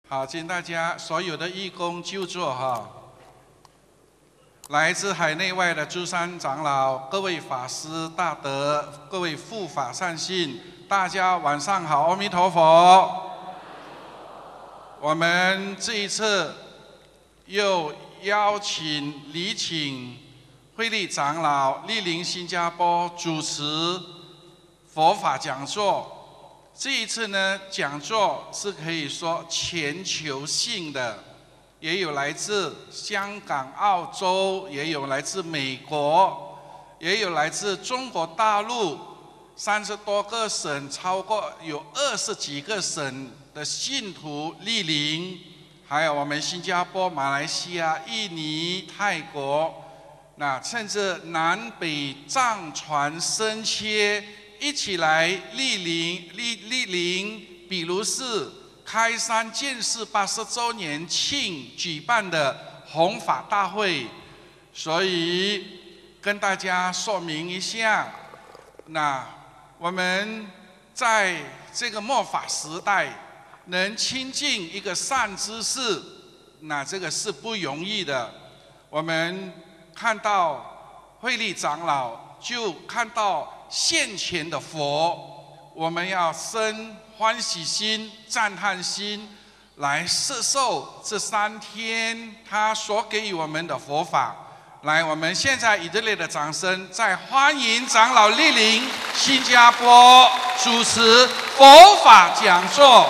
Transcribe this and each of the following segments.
好，请大家所有的义工就坐哈。来自海内外的诸山长老、各位法师大德、各位护法善信，大家晚上好，阿弥陀佛。我们这一次又邀请礼请慧力长老莅临新加坡主持佛法讲座。这一次呢，讲座是可以说全球性的，也有来自香港、澳洲，也有来自美国，也有来自中国大陆30多个省，超过有20几个省的信徒莅临，还有我们新加坡、马来西亚、印尼、泰国，那甚至南北藏传僧切一起来莅临，比如是开山建寺80周年庆举办的弘法大会，所以跟大家说明一下，那我们在这个末法时代能亲近一个善知识，那这个是不容易的。我们看到慧力长老，就看到现前的佛，我们要生欢喜心、赞叹心，来摄受这3天他所给予我们的佛法。来，我们现在以热烈的掌声，再欢迎长老莅临新加坡主持佛法讲座。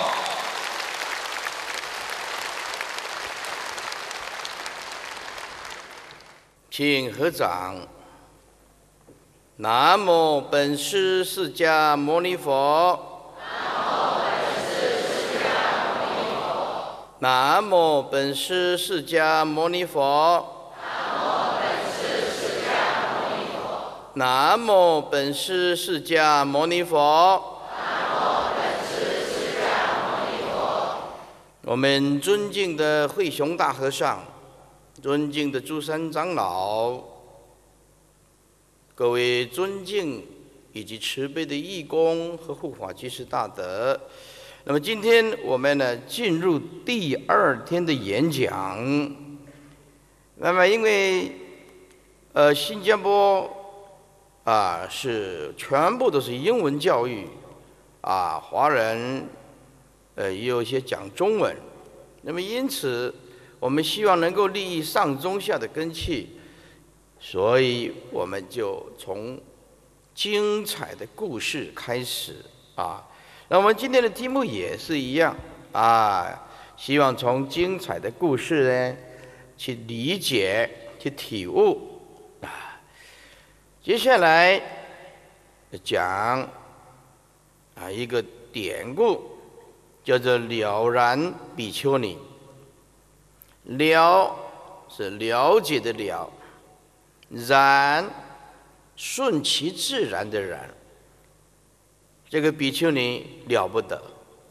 请合掌。南无本师释迦牟尼佛。南无本师释迦牟尼佛。南无本师释迦牟尼佛。我们尊敬的慧雄大和尚，尊敬的诸山长老，各位尊敬以及慈悲的义工和护法居士大德，那么今天我们呢进入第2天的演讲。那么因为新加坡是全部都是英文教育华人也有一些讲中文，那么因此我们希望能够立益上中下的根器，所以我们就从精彩的故事开始那我们今天的题目也是一样希望从精彩的故事呢去理解、去体悟接下来讲一个典故，叫做了然比丘尼。了是了解的了，然顺其自然的然。这个比丘尼了不得。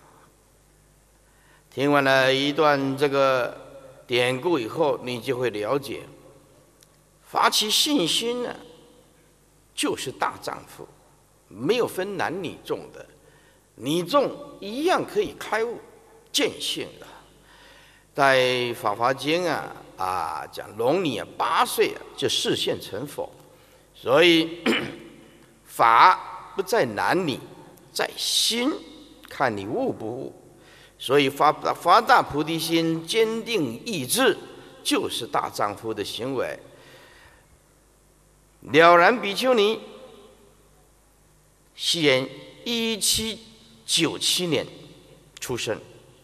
听完了一段这个典故以后，你就会了解，发起信心呢，就是大丈夫，没有分男女众的，女众一样可以开悟见性的。在《法华经》讲龙女8岁就示现成佛，所以法不在男女，在心，看你悟不悟。所以发大菩提心，坚定意志，就是大丈夫的行为。了然比丘尼，西元1797年出生。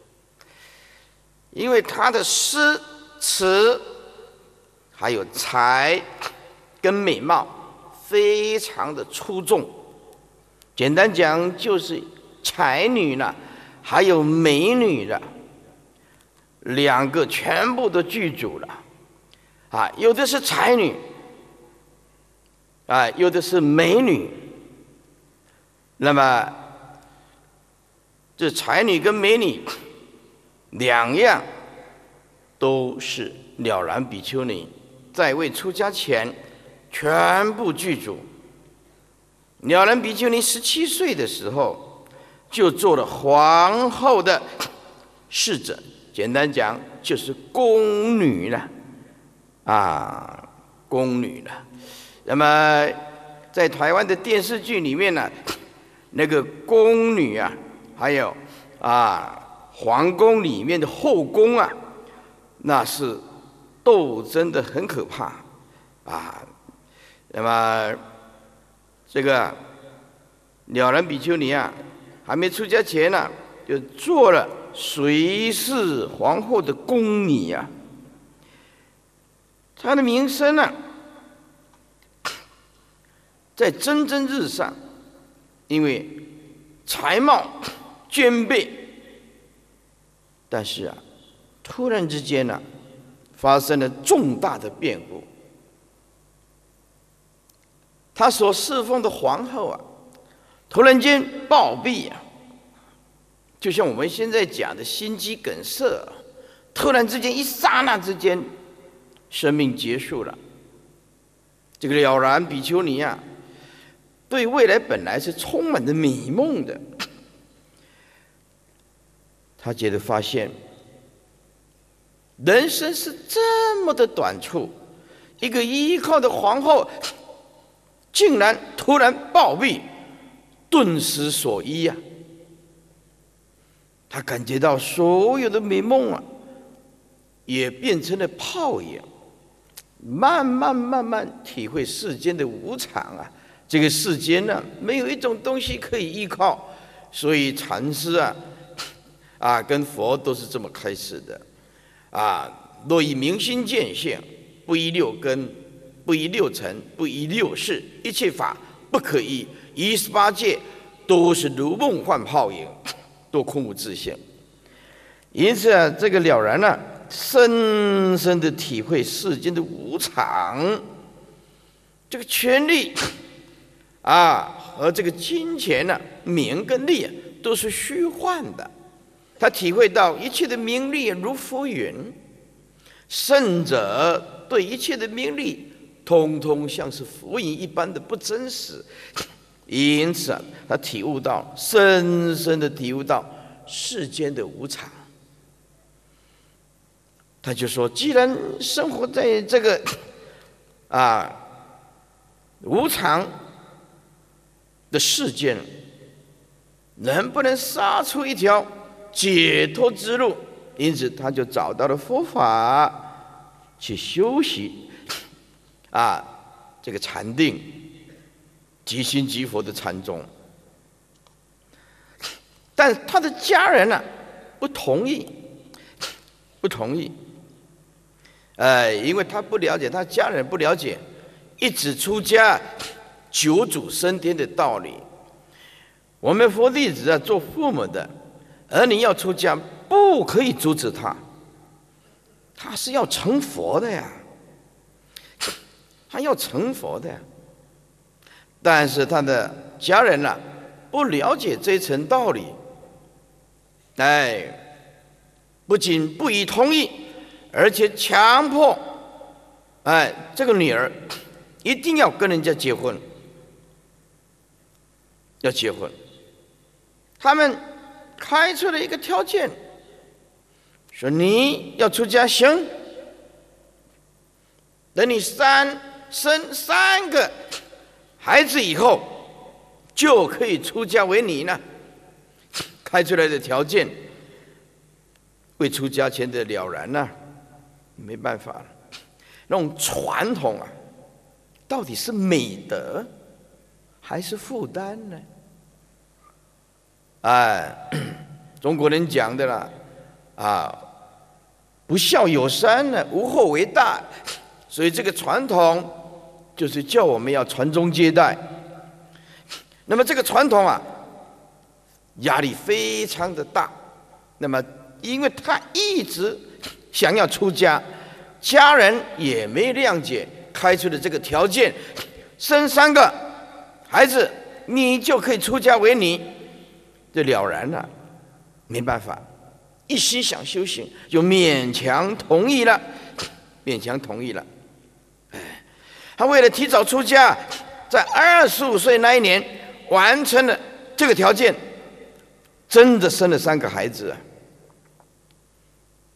因为他的诗词还有才跟美貌非常的出众，简单讲就是才女了，还有美女了，2个全部都具足了有的是才女有的是美女。那么这才女跟美女2样都是了然比丘尼在未出家前全部具足。了然比丘尼17岁的时候就做了皇后的侍者， 简单讲就是宫女了，宫女了。那么在台湾的电视剧里面呢，那个宫女啊，还有皇宫里面的后宫啊，那是斗争的很可怕那么这个了然比丘尼啊，还没出家前呢，就做了随侍皇后的宫女啊。她的名声呢，在蒸蒸日上，因为才貌兼备。但是突然之间呢，发生了重大的变故。他所侍奉的皇后突然间暴毙就像我们现在讲的心肌梗塞突然之间一刹那之间，生命结束了。这个了然比丘尼对未来本来是充满着美梦的，他觉得发现人生是这么的短促，一个依靠的皇后竟然突然暴毙，顿时所依他感觉到所有的美梦也变成了泡影，慢慢体会世间的无常这个世间没有一种东西可以依靠，所以禅师跟佛都是这么开始的若以明心见性，不依六根，不依六尘，不依六识，一切法不可依，一十八界都是如梦幻泡影，都空无自性。因此这个了然深深的体会世间的无常，这个权力和这个金钱名跟利都是虚幻的。他体会到一切的名利如浮云，圣者对一切的名利通通像是浮云一般的不真实。因此他体悟到，深深的体悟到世间的无常。他就说，既然生活在这个无常的世间，能不能杀出一条解脱之路？因此他就找到了佛法去修习这个禅定，即心即佛的禅宗。但他的家人不同意，因为他不了解，他家人不了解一子出家九祖升天的道理。我们佛弟子做父母的，儿女要出家，不可以阻止他，他是要成佛的呀，他要成佛的呀。但是他的家人不了解这一层道理，不仅不予同意，而且强迫这个女儿一定要跟人家结婚，要结婚。他们开出了一个条件，说你要出家行，等你生3个孩子以后，就可以出家为尼呢。开出来的条件，未出家前的了然没办法了。那种传统到底是美德还是负担呢？中国人讲的不孝有三无后为大。所以这个传统就是叫我们要传宗接代。那么这个传统压力非常的大。那么因为他一直想要出家，家人也没谅解，开出的这个条件，生3个孩子你就可以出家为尼。这了然没办法，一心想修行，就勉强同意了。他为了提早出家，在25岁那一年完成了这个条件，真的生了3个孩子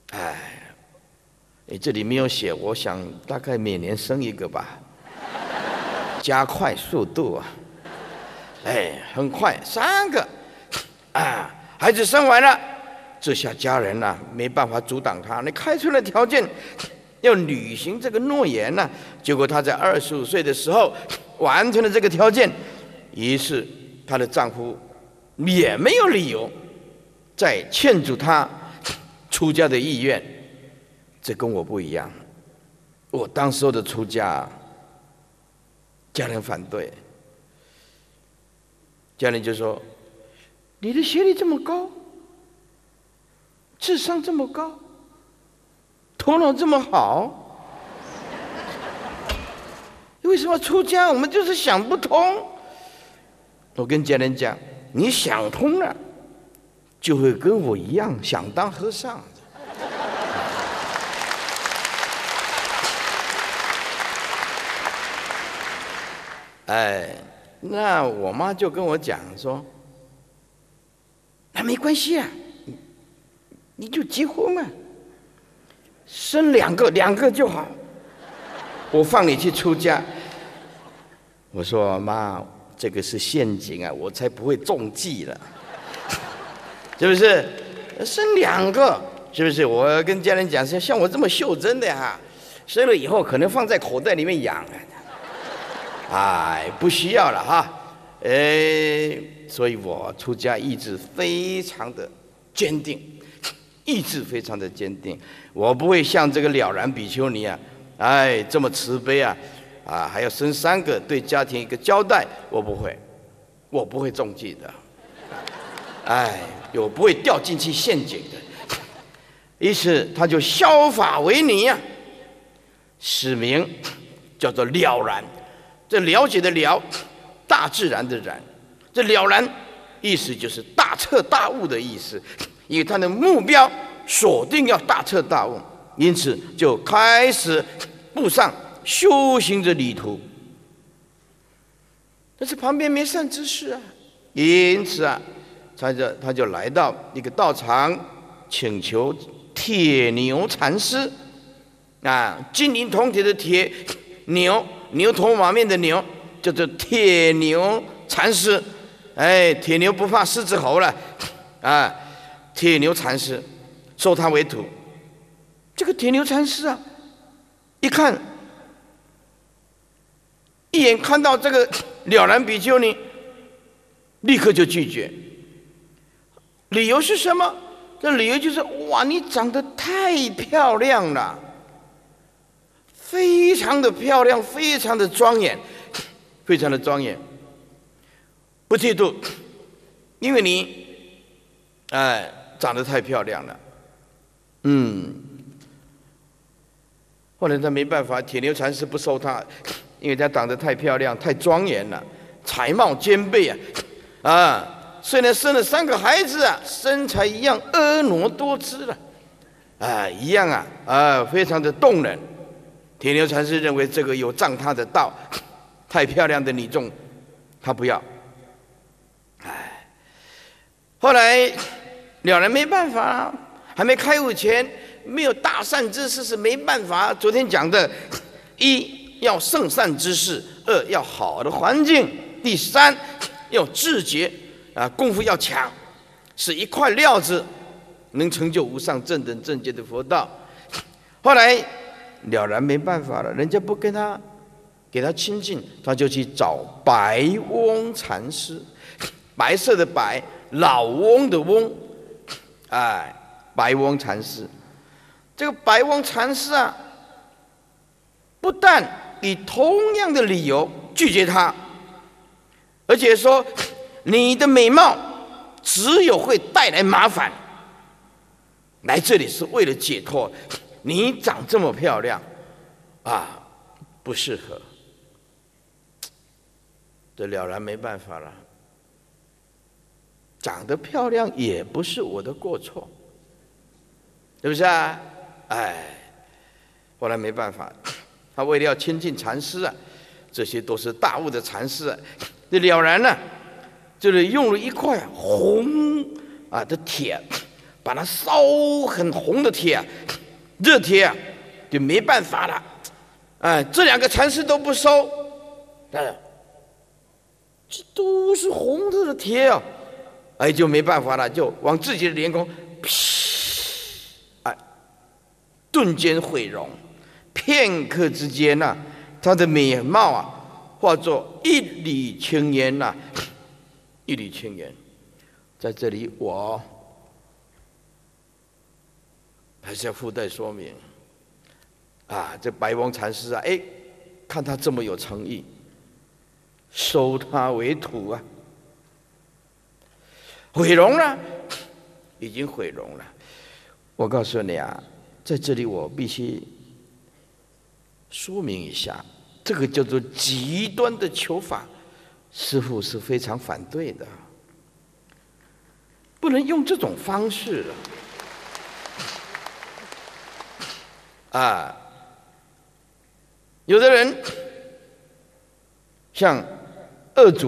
这里没有写，我想大概每年生一个吧，加快速度啊！很快3个啊，孩子生完了，这下家人呐、没办法阻挡他，你开出了条件，要履行这个诺言呐、结果她在25岁的时候完成了这个条件，于是她的丈夫也没有理由再劝阻她出家的意愿。这跟我不一样，我当时候的出家，家人反对，家人就说：“你的学历这么高，智商这么高，头脑这么好，为什么出家？我们就是想不通。”我跟家人讲：“你想通了，就会跟我一样想当和尚。”那我妈就跟我讲说：“那没关系啊，你就结婚啊，生2个就好，我放你去出家。”我说：“妈，这个是陷阱啊，我才不会中计了，是不是？生2个，是不是？我跟家人讲，像我这么袖珍的哈，生了以后可能放在口袋里面养啊。”不需要了哈，所以我出家意志非常的坚定，意志非常的坚定，我不会像这个了然比丘尼啊，这么慈悲啊，还要生3个，对家庭一个交代，我不会中计的，我不会掉进去陷阱的。于是他就削发为尼啊，使名叫做了然。这了解的了，大自然的然，这了然意思就是大彻大悟的意思，因为他的目标锁定要大彻大悟，因此就开始步上修行的旅途。但是旁边没善知识啊，因此啊，他就来到一个道场，请求铁牛禅师金银铜铁的铁，牛头马面的牛，叫做铁牛禅师。铁牛不怕狮子吼了铁牛禅师收他为徒。这个铁牛禅师啊，一眼看到这个了然比丘尼，立刻就拒绝。理由是什么？这理由就是：哇，你长得太漂亮了，非常的漂亮，非常的庄严，非常的庄严。不嫉妒，因为你长得太漂亮了。后来他没办法，铁牛禅师不收他，因为他长得太漂亮、太庄严了，才貌兼备虽然生了3个孩子身材一样婀娜多姿了，一样非常的动人。铁牛禅师认为这个有障他的道，太漂亮的女众，他不要。后来了然没办法，还没开悟前，没有大善知识是没办法。昨天讲的：1要圣善知识，2要好的环境，第3要自觉功夫要强，是一块料子，能成就无上正等正觉的佛道。后来了然没办法了，人家不给他亲近，他就去找白翁禅师，白色的白，老翁的翁，白翁禅师。这个白翁禅师不但以同样的理由拒绝他，而且说你的美貌只有会带来麻烦，来这里是为了解脱，你长这么漂亮不适合。这了然没办法了，长得漂亮也不是我的过错，是不是后来没办法，他为了要亲近禅师这些都是大悟的禅师这了然呢，就是用了一块红的铁，把它烧很红的铁热铁就没办法了。这2个禅师都不收，这都是红色的铁啊，就没办法了，就往自己的脸孔，顿间毁容，片刻之间呐，他的美貌化作一缕青烟呐，一缕青烟。在这里，我还是要附带说明这白翁禅师看他这么有诚意，收他为徒毁容了，已经毁容了。我告诉你在这里我必须说明一下，这个叫做极端的求法，师父是非常反对的，不能用这种方式有的人像二祖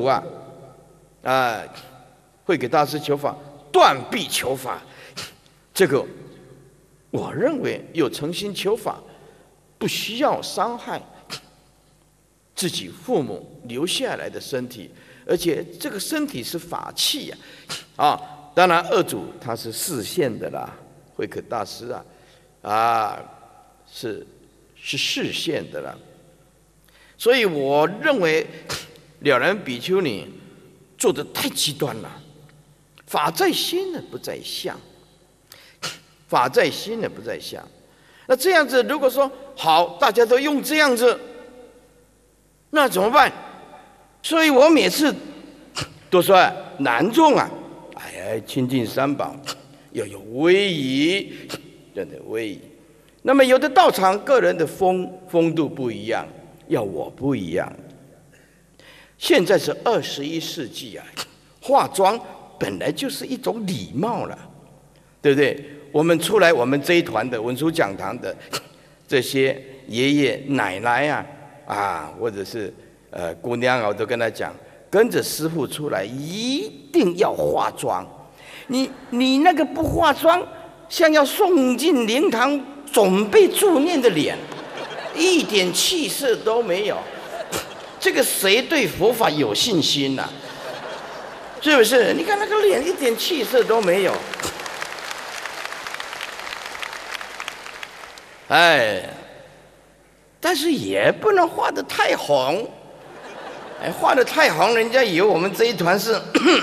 会给大师求法，断臂求法，这个我认为有诚心求法，不需要伤害自己父母留下来的身体，而且这个身体是法器当然二祖他是示现的啦，慧可大师是示现的啦。所以我认为了然比丘尼做得太极端了，法在心呢，不在相。法在心呢，不在相。那这样子，如果说好，大家都用这样子，那怎么办？所以我每次都说男众亲近三宝，要有威仪，真的威仪。那么有的道场个人的风度不一样，要我不一样。现在是21世纪化妆本来就是一种礼貌了，对不对？我们出来，我们这一团的文殊讲堂的这些爷爷奶奶或者是姑娘我都跟他讲，跟着师父出来一定要化妆。你那个不化妆，像要送进灵堂准备助念的脸，一点气色都没有。这个谁对佛法有信心是不是？你看那个脸一点气色都没有。但是也不能画得太红，画得太红，人家以为我们这一团是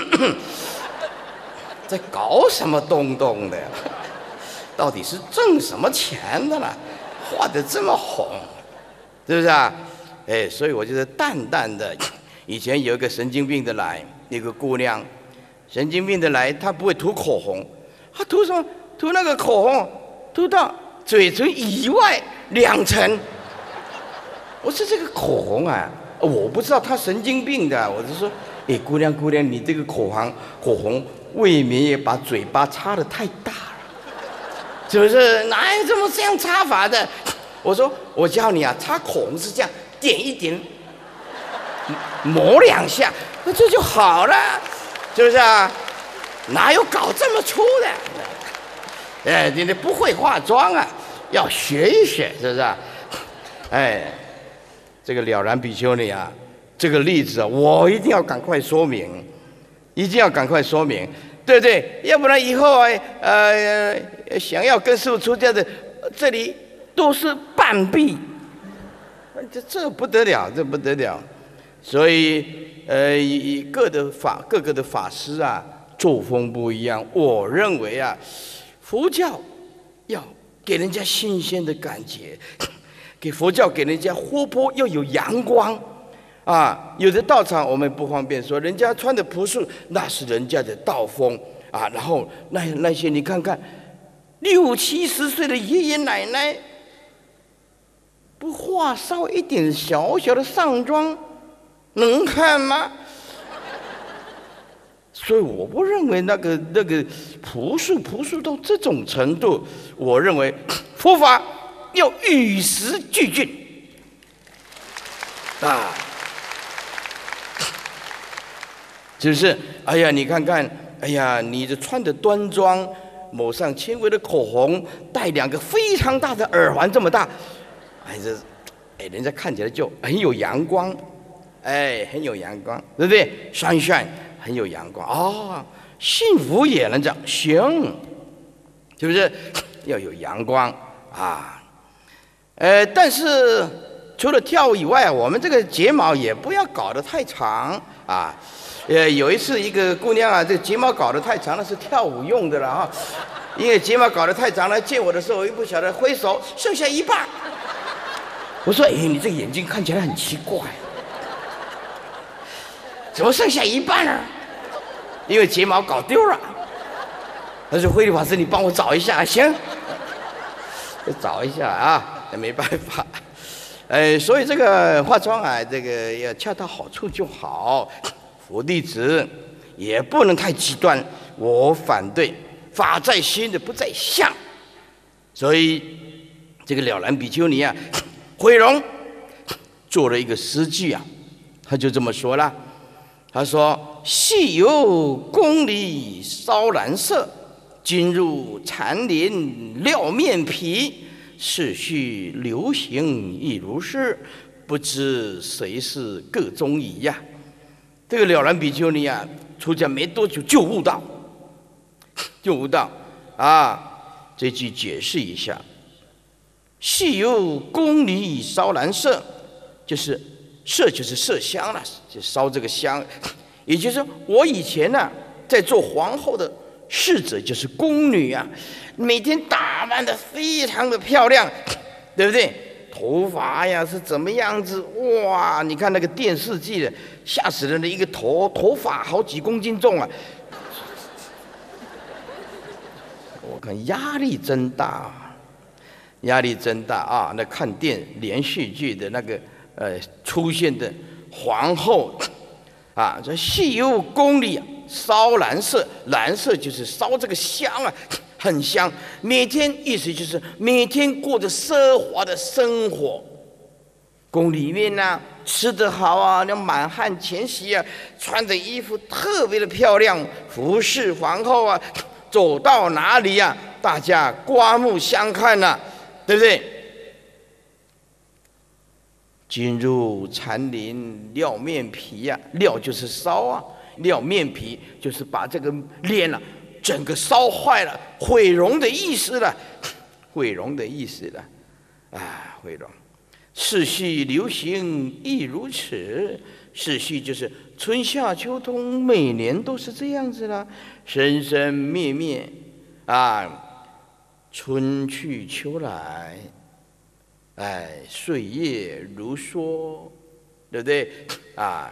在搞什么东东的呀？到底是挣什么钱的啦？画得这么红，是不是所以我就是淡淡的。以前有一个神经病的来，一个姑娘，神经病的来，她不会涂口红，她涂什么？涂那个口红，涂到嘴唇以外2层。我说这个口红我不知道她神经病的，我就说，姑娘，你这个口红未免也把嘴巴擦得太大了，是不是？哪有这样擦法的？我说我教你擦口红是这样，点一点，抹2下，那这就好了，是不是哪有搞这么粗的？你不会化妆要学一学，是不是？这个了然比丘尼这个例子我一定要赶快说明，一定要赶快说明，对不对？要不然以后想要跟师父出家的，这里都是半壁，这不得了，这不得了。所以各个的法师作风不一样。我认为佛教要给人家新鲜的感觉，佛教给人家活泼，要有阳光有的道场我们不方便说，人家穿的朴素，那是人家的道风然后那些你看看60、70岁的爷爷奶奶，不化稍微一点小小的上妆，能看吗？所以我不认为那个朴素到这种程度。我认为佛法要与时俱进只是你看看，你这穿的端庄， 抹上轻微的口红，戴2个非常大的耳环，这么大，人家看起来就很有阳光，很有阳光，对不对？sunshine很有阳光哦，幸福也能这样，行，是不是？要有阳光啊，但是除了跳舞以外，我们这个睫毛也不要搞得太长啊。有一次一个姑娘啊，这个睫毛搞得太长了，是跳舞用的了啊。因为睫毛搞得太长了，见我的时候我又不晓得挥手，剩下一半。我说：“你这个眼睛看起来很奇怪，怎么剩下一半呢？”因为睫毛搞丢了。他说：“慧律法师，你帮我找一下。”行，找一下啊，没办法。所以这个化妆啊，这个要恰到好处就好。佛弟子也不能太极端，我反对。法在心的，不在相。所以这个了然比丘尼啊，慧容做了一个诗句啊，他就这么说了。他说：“细油宫里烧蓝色，今入禅林料面皮。世序流行亦如是，不知谁是个中夷呀。”这个了然比丘尼啊，出家没多久就悟道。啊！这句解释一下：细油宫里烧蓝麝，就是麝就是麝香了，就烧这个香。也就是说，我以前呢，在做皇后的侍者，就是宫女啊，每天打扮得非常的漂亮，对不对？头发呀是怎么样子？哇！你看那个电视剧的，吓死人的一个头发好几公斤重啊！我看压力真大，压力真大啊！那看连续剧的那个出现的皇后啊，这细油宫里烧蓝麝，蓝麝就是烧这个香啊，很香。每天意思就是每天过着奢华的生活，宫里面呢吃得好啊，那满汉全席啊，穿着衣服特别的漂亮，服侍皇后啊。走到哪里呀，大家刮目相看呐，对不对？进入禅林料面皮呀，料就是烧啊，料面皮就是把这个脸啊整个烧坏了，毁容的意思了，毁容的意思了，啊，毁容。世序流行亦如此，世序就是春夏秋冬，每年都是这样子啦，生生灭灭，啊，春去秋来，岁月如梭，对不对？啊，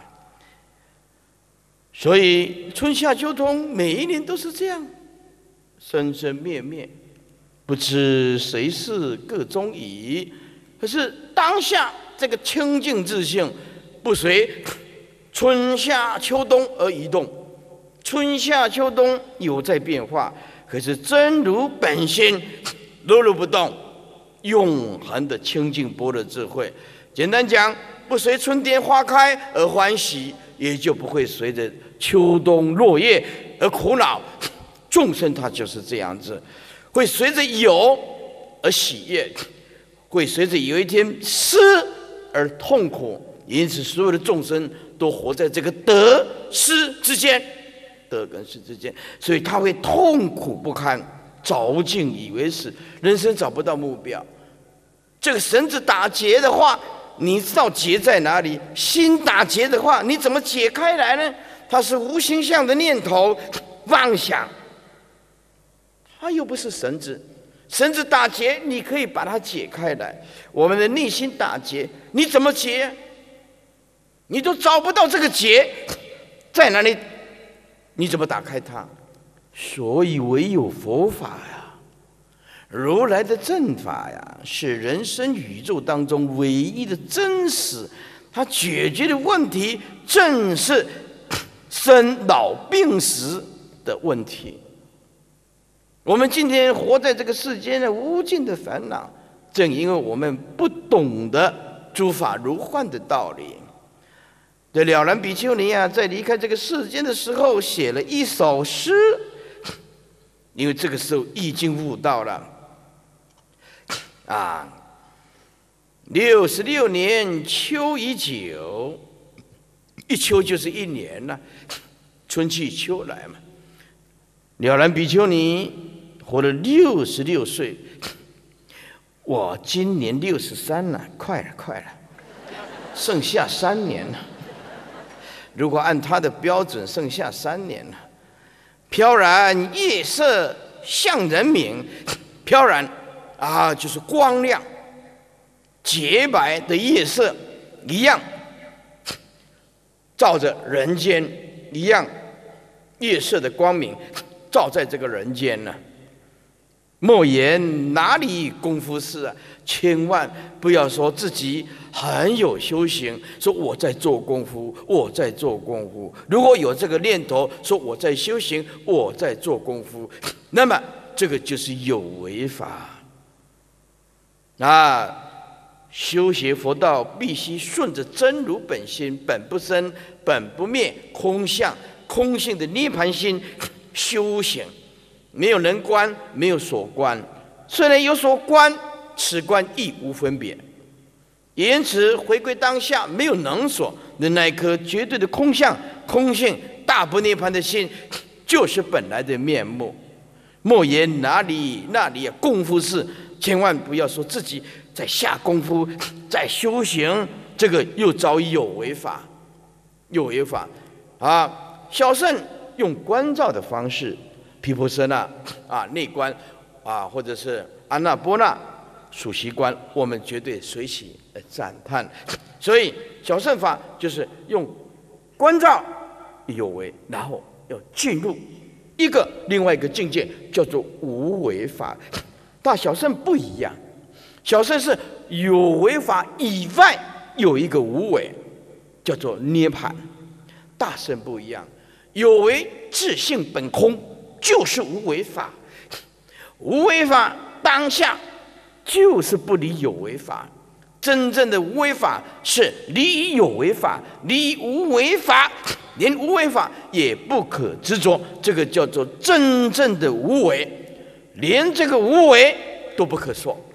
所以春夏秋冬每一年都是这样，生生灭灭，不知谁是个中夷。可是当下这个清净自性，不随春夏秋冬而移动，春夏秋冬有在变化，可是真如本心，如如不动，永恒的清净般若智慧。简单讲，不随春天花开而欢喜，也就不会随着秋冬落叶而苦恼。众生他就是这样子，会随着有而喜悦，会随着有一天失而痛苦，因此所有的众生都活在这个得失之间，得跟失之间，所以他会痛苦不堪，着境以为死，人生找不到目标。这个绳子打结的话，你知道结在哪里？心打结的话，你怎么解开来呢？它是无形象的念头妄想，它又不是绳子。绳子打结，你可以把它解开来。我们的内心打结，你怎么结？你都找不到这个结在哪里，你怎么打开它？所以唯有佛法呀，如来的正法呀，是人生宇宙当中唯一的真实。它解决的问题正是生老病死的问题。我们今天活在这个世间的无尽的烦恼，正因为我们不懂得诸法如幻的道理。这了然比丘尼啊，在离开这个世间的时候，写了一首诗， 因为这个时候已经悟到了啊。66年秋已久，一秋就是一年了，春去秋来嘛。了然比丘尼活了66岁，我今年63了，快了，剩下3年了。如果按他的标准，剩下3年了。飘然夜色向人明，飘然啊，就是光亮。洁白的夜色一样，照着人间一样，夜色的光明照在这个人间呢。莫言哪里功夫是啊！千万不要说自己很有修行，说我在做功夫，我在做功夫。如果有这个念头，说我在修行，我在做功夫，那么这个就是有为法啊。修学佛道必须顺着真如本心，本不生，本不灭，空相，空性的涅槃心修行，没有人观，没有所观。虽然有所观，此观亦无分别。因此，回归当下，没有能所的那一颗绝对的空相、空性、大不涅槃的心，就是本来的面目。莫言哪里功夫是，千万不要说自己在下功夫，在修行，这个又遭遇有为法，有为法啊！小乘用观照的方式，毗婆舍那啊内观啊，或者是阿那波那属习观，我们绝对随喜赞叹。所以小乘法就是用观照有为，然后要进入另外一个境界，叫做无为法。大小乘不一样，小乘是有为法以外有一个无为，叫做涅槃。大乘不一样，有为自性本空，就是无为法。无为法当下就是不离有为法。真正的无为法是离有为法，离无为法，连无为法也不可执着，这个叫做真正的无为，连这个无为都不可说。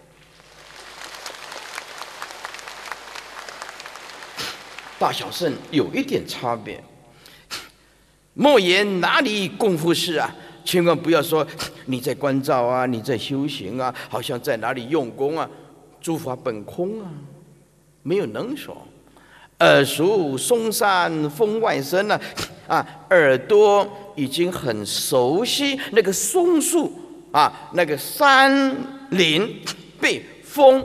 大小乘有一点差别，莫言哪里功夫是啊！千万不要说你在观照啊，你在修行啊，好像在哪里用功啊。诸法本空啊，没有能所。耳熟松山风外生啊，耳朵已经很熟悉那个松树啊，那个山林被风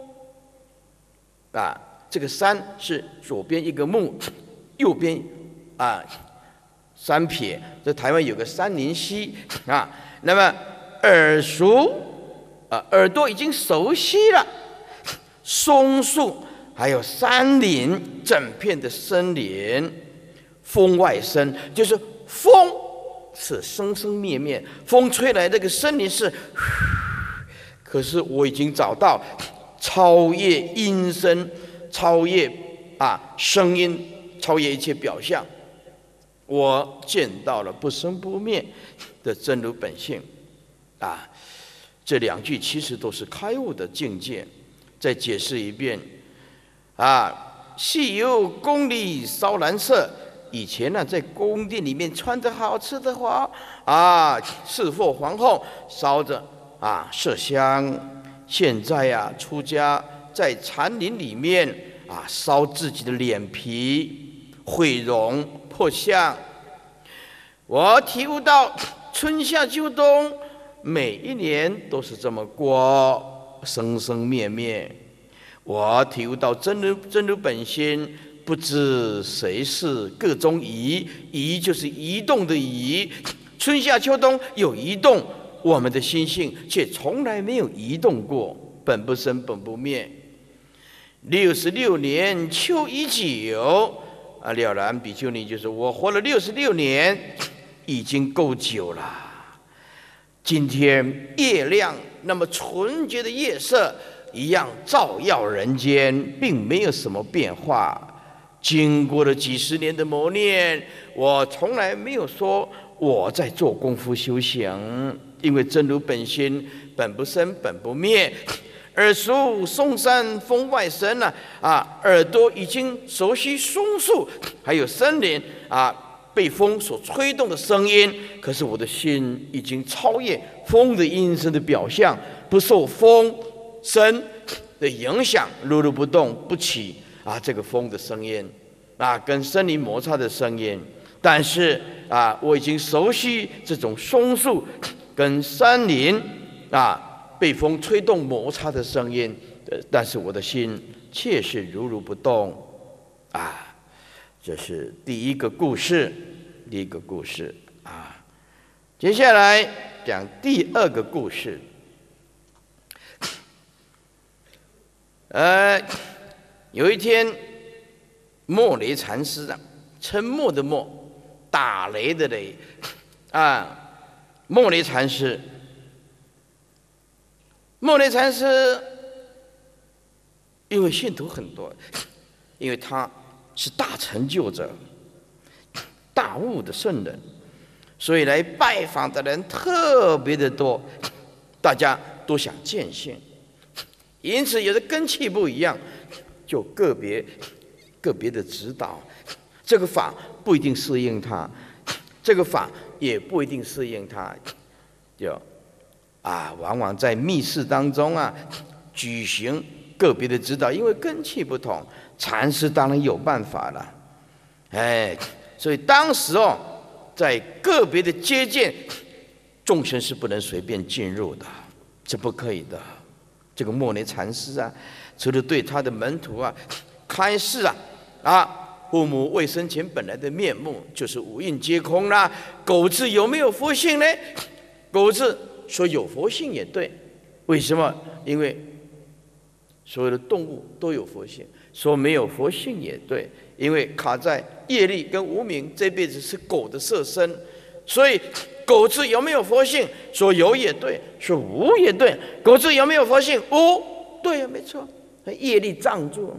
啊，这个山是左边一个木，右边啊3撇。这台湾有个杉林溪啊，那么耳熟啊，耳朵已经熟悉了。松树，还有山林，整片的森林，风外生，就是风是生生灭灭，风吹来这个森林是，可是我已经找到超越音声，超越声音，超越一切表象，我见到了不生不灭的真如本性啊！这2句其实都是开悟的境界。再解释一遍啊！细油宫里烧蓝色，以前呢，在宫殿里面穿着好吃的花啊，侍奉皇后，烧着麝香。现在出家在禅林里面烧自己的脸皮，毁容破相。我体悟到春夏秋冬每一年都是这么过。生生灭灭，我体悟到真如本心，不知谁是各中移，移就是移动的移。春夏秋冬有移动，我们的心性却从来没有移动过，本不生，本不灭。66年秋已久了然比丘尼就是我活了66年，已经够久了。今天夜亮，那么纯洁的夜色一样照耀人间，并没有什么变化。经过了几十年的磨练，我从来没有说我在做功夫修行，因为真如本心，本不生，本不灭。耳熟嵩山风外声耳朵已经熟悉松树，还有森林被风所吹动的声音。可是我的心已经超越风的音声的表象，不受风声的影响，如如不动，不起这个风的声音跟森林摩擦的声音。但是我已经熟悉这种松树跟山林被风吹动摩擦的声音，但是我的心却是如如不动这是第一个故事，接下来讲第二个故事。有一天，莫雷禅师沉默的默，打雷的雷莫雷禅师，因为信徒很多，因为他是大成就者、大悟的圣人，所以来拜访的人特别的多，大家都想见性。因此，有的根器不一样，就个别的指导。这个法不一定适应他，这个法也不一定适应他，就往往在密室当中举行个别的指导，因为根器不同，禅师当然有办法了。所以当时在个别的接见，众生是不能随便进入的，这不可以的。这个莫雷禅师除了对他的门徒开示父母未生前本来的面目就是五蕴皆空啦。狗子有没有佛性呢？狗子说有佛性也对，为什么？因为所有的动物都有佛性。说没有佛性也对，因为卡在业力跟无明，这辈子是狗的色身，所以狗子有没有佛性？说有也对，说无也对。狗子有没有佛性？无，对没错。业力障住，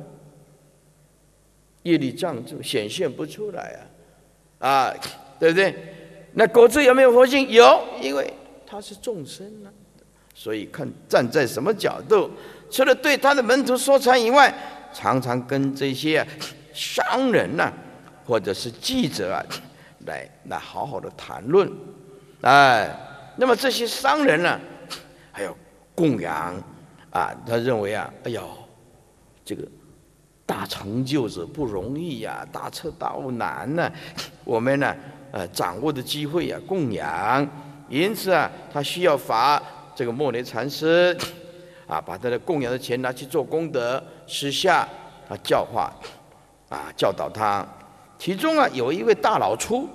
显现不出来对不对？那狗子有没有佛性？有，因为它是众生所以看站在什么角度。除了对他的门徒说禅以外，常常跟这些商人或者是记者来好好的谈论。那么这些商人还有供养他认为这个大成就者不容易大彻大悟难我们掌握的机会供养，因此他需要罚这个莫雷禅师把他的供养的钱拿去做功德，私下教化教导他。其中有一位大老粗，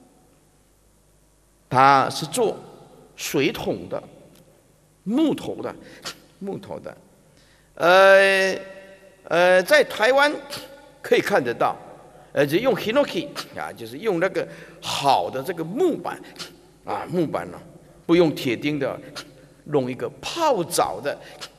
他是做水桶的，木头的。在台湾可以看得到，就用 hinoki 就是用那个好的这个木板不用铁钉的，弄一个泡澡的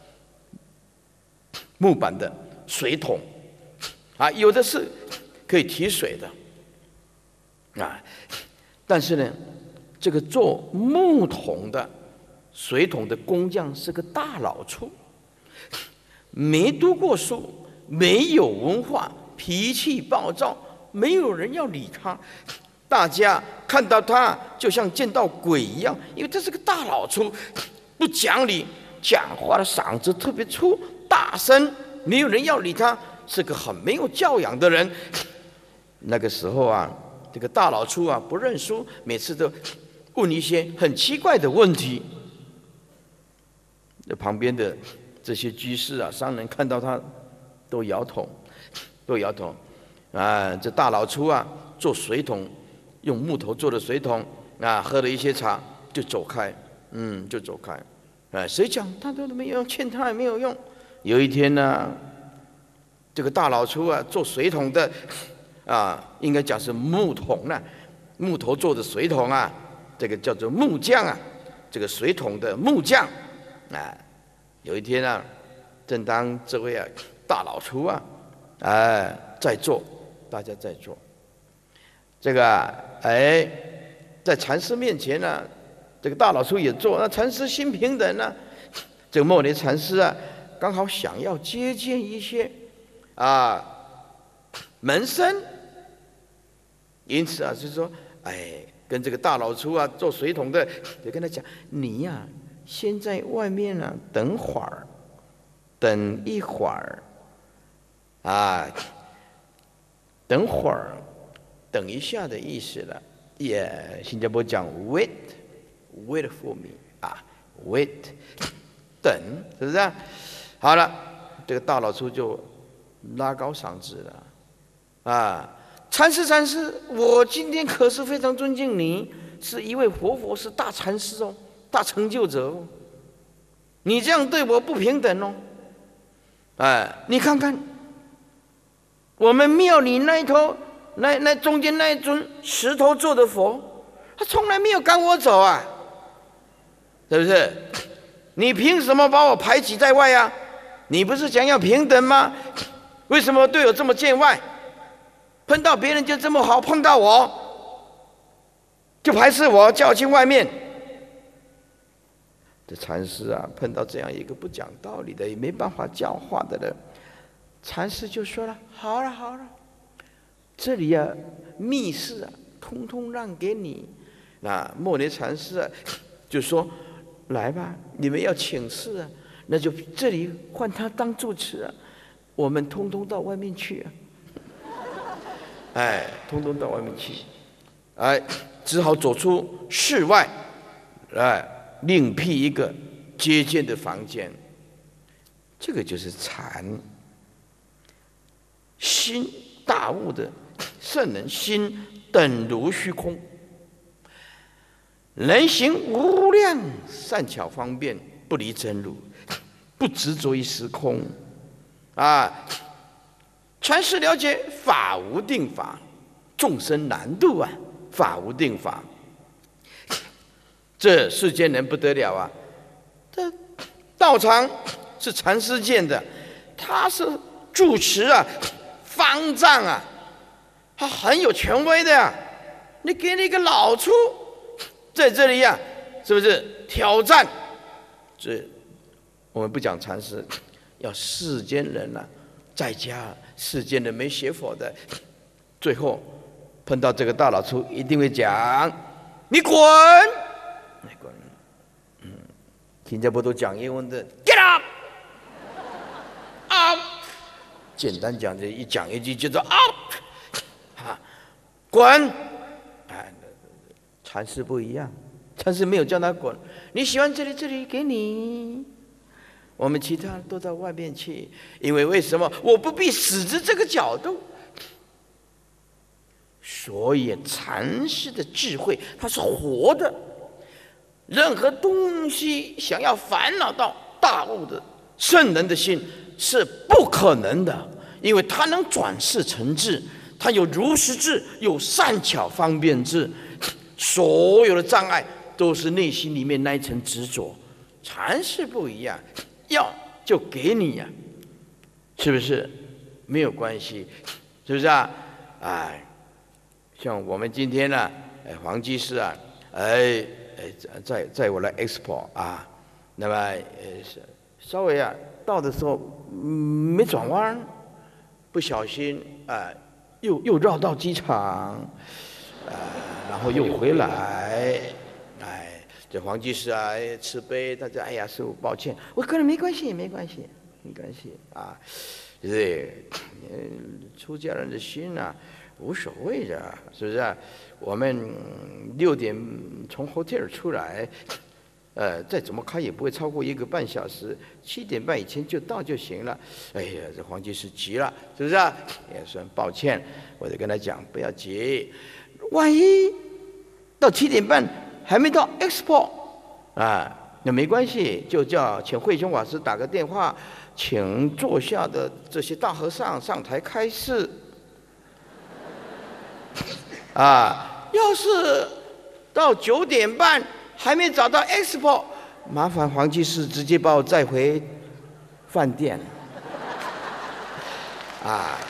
木板的水桶有的是可以提水的但是呢，这个做木桶的水桶的工匠是个大老粗，没读过书，没有文化，脾气暴躁，没有人要理他。大家看到他就像见到鬼一样，因为他是个大老粗，不讲理，讲话的嗓子特别粗，大声，没有人要理他，是个很没有教养的人。那个时候这个大老粗不认输，每次都问一些很奇怪的问题。旁边的这些居士商人看到他都摇头。这大老粗做水桶，用木头做的水桶喝了一些茶就走开，谁讲他都没有用，劝他也没有用。有一天这个大老粗做水桶的应该讲是木桶木头做的水桶这个叫做木匠这个水桶的木匠有一天正当这位大老粗在做，大家在做这个在禅师面前呢，这个大老粗也做，那禅师心平等呢，这个莫尼禅师啊，刚好想要接见一些门生，因此啊，就是说，跟这个大老粗啊做水桶的，就跟他讲，你呀，先在外面啊等会儿，等一会儿，等会儿，等一下的意思了。新加坡讲 wait for me wait 等，是不是啊？好了，这个大老粗就拉高嗓子了禅师，我今天可是非常尊敬你，是一位活佛，是大禅师哦，大成就者哦，你这样对我不平等哦，你看看我们庙里那一头。那中间那一尊石头做的佛，他从来没有赶我走啊，是不是？你凭什么把我排挤在外啊？你不是想要平等吗？为什么对我这么见外？碰到别人就这么好，碰到我就排斥我，叫我去外面。这禅师啊，碰到这样一个不讲道理的，也没办法教化的人，禅师就说了：好了。这里密室通通让给你。那莫尼禅师就说：来吧，你们要请示那就这里换他当住持我们通通到外面去通通到外面去，只好走出室外，另辟一个接见的房间。这个就是禅，心大悟的圣人心等如虚空，人行无量善巧方便，不离真如，不执着于时空禅师了解法无定法，众生难度法无定法。这世间人不得了这道场是禅师建的，他是住持方丈他很有权威的你给你一个老粗在这里是不是挑战？这我们不讲禅师，要世间人在家世间人没学佛的，最后碰到这个大老粗，一定会讲：你滚！你滚！新加坡都讲英文的 ，get up， 简单讲就一讲一句就叫 up， 滚！禅师不一样，禅师没有叫他滚，你喜欢这里给你。我们其他都到外面去，因为什么？我不必死在这个角度。所以禅师的智慧，它是活的。任何东西想要烦恼到大悟的圣人的心是不可能的，因为他能转世成智，他有如实智，有善巧方便智，所有的障碍都是内心里面那一层执着。禅师不一样，要就给你是不是？没有关系，是不是像我们今天黄居士在我来 expo 那么稍微到的时候没转弯，不小心又绕到机场，然后又回来，这黄居士慈悲，他说：“哎呀，师父抱歉。”我个人没关系就是出家人的心无所谓的，是不是我们6点从 hotel 出来，再怎么开也不会超过1个半小时，7点半以前就到就行了。哎呀，这黄居士急了，是不是也说抱歉，我就跟他讲不要急，万一到7点半还没到 expo 那没关系，就请慧兄法师打个电话，请坐下的这些大和尚上台开示。要是到9点半还没找到 expo， 麻烦黄居士直接把我载回饭店。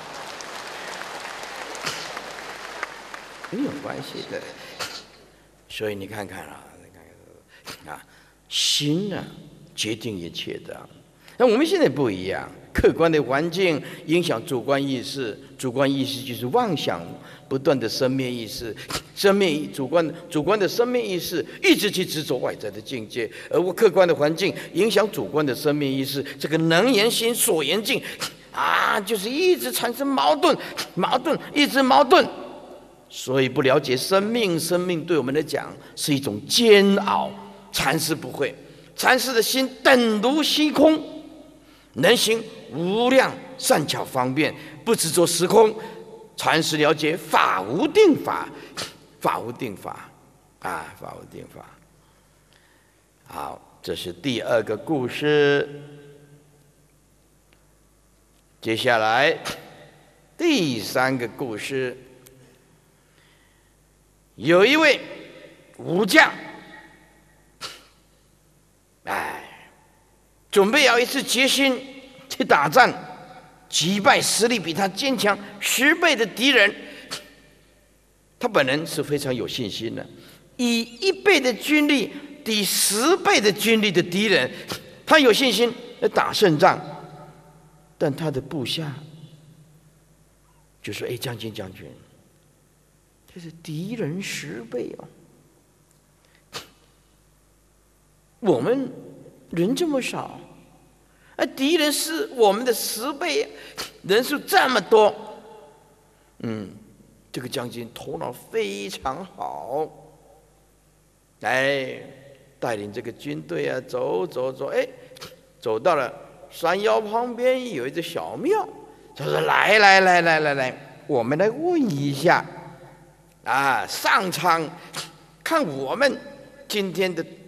没有关系的。 所以你看看啊，心啊决定一切的。那我们现在不一样，客观的环境影响主观意识，主观意识就是妄想不断的生命意识，主观的生命意识一直去执着外在的境界，而我客观的环境影响主观的生命意识，这个能言心所言境啊，就是一直产生矛盾，一直矛盾。所以不了解生命对我们来讲是一种煎熬。禅师不会，禅师的心等如虚空，能行无量善巧方便，不执着时空。禅师了解法无定法，法无定法。好，这是第二个故事。接下来第三个故事，有一位武将，准备要一次决心去打仗，击败实力比他坚强10倍的敌人。他本人是非常有信心的，以1倍的军力抵10倍的军力的敌人，他有信心来打胜仗。但他的部下就说：“将军，这是敌人10倍哦，我们人这么少，敌人是我们的10倍，人数这么多。”这个将军头脑非常好，带领这个军队啊走，走到了山腰旁边有一个小庙，他说：“来，我们来问一下，上场看我们今天的